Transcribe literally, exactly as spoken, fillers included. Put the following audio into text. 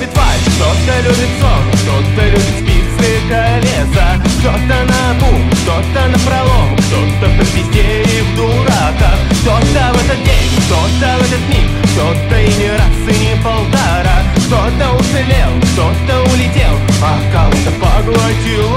любит вальс, кто-то любит сон, кто-то любит спицы колеса, кто-то на бум, кто-то на пролом, кто-то в предвестерье в дураках, кто-то в этот день, кто-то в этот миг, кто-то и не раз, и не полтора, кто-то уцелел, кто-то улетел, а кого-то поглотил